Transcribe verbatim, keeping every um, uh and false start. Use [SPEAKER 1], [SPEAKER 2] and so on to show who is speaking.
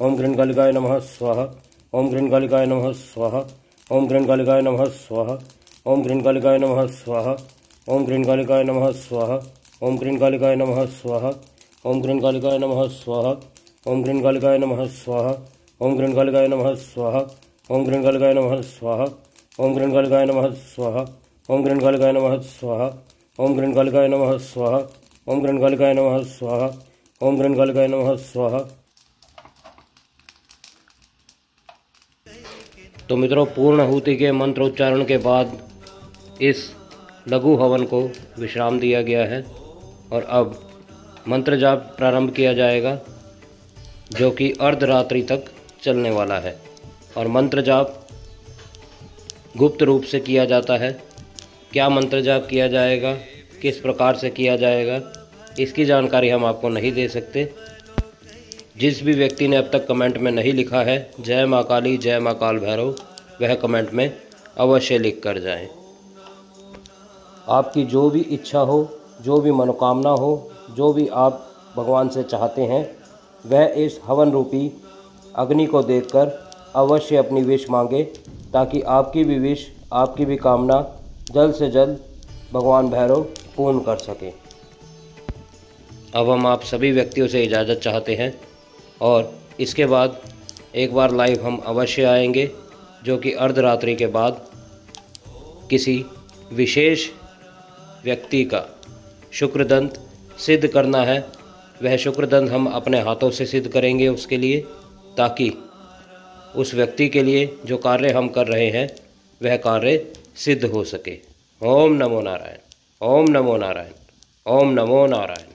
[SPEAKER 1] ओम green कालिकाय नमः स्वाहा। ओम green कालिकाय नमः स्वाहा। ओम ग्रीन कालिकाय नमः स्वाहा। ओम ग्रीन कालिकाय नमः स्वाहा। ओम ग्रीन कालिकाय नमः स्वाहा। ओम ग्रीन कालिकाय नमः स्वाहा। ओम ग्रीन कालिकाय नमः स्वाहा। ओम ग्रीन कालिकाय नमः स्वाहा। ओम ग्रीन कालिकाय नमः स्वाहा। ओम ग्रीन कालिकाय नमः स्वाहा। ओम ग्रीन कालिकाय नमः स्वाहा। ओम ग्रीन कालिकाय नमः स्वाहा। ओम ग्रीन कालिकाय नमः स्वाहा। ओम ग्रीन कालिकाय नमः स्वाहा। ओम ग्रीन कालिकाय नमः स्वाहा। तो मित्रों, पूर्ण आहुति के मंत्र उच्चारण के बाद इस लघु हवन को विश्राम दिया गया है और अब मंत्र जाप प्रारंभ किया जाएगा, जो कि अर्धरात्रि तक चलने वाला है। और मंत्र जाप गुप्त रूप से किया जाता है। क्या मंत्र जाप किया जाएगा, किस प्रकार से किया जाएगा, इसकी जानकारी हम आपको नहीं दे सकते। जिस भी व्यक्ति ने अब तक कमेंट में नहीं लिखा है जय माँ काली जय माँ काल भैरव, वह कमेंट में अवश्य लिख कर जाएं। आपकी जो भी इच्छा हो, जो भी मनोकामना हो, जो भी आप भगवान से चाहते हैं, वह इस हवन रूपी अग्नि को देखकर अवश्य अपनी विश मांगे, ताकि आपकी भी विश, आपकी भी कामना जल्द से जल्द भगवान भैरव पूर्ण कर सके। अब हम आप सभी व्यक्तियों से इजाज़त चाहते हैं और इसके बाद एक बार लाइव हम अवश्य आएंगे, जो कि अर्धरात्रि के बाद किसी विशेष व्यक्ति का शुक्रदंत सिद्ध करना है। वह शुक्रदंत हम अपने हाथों से सिद्ध करेंगे उसके लिए, ताकि उस व्यक्ति के लिए जो कार्य हम कर रहे हैं वह कार्य सिद्ध हो सके। ओम नमो नारायण। ओम नमो नारायण। ओम नमो नारायण।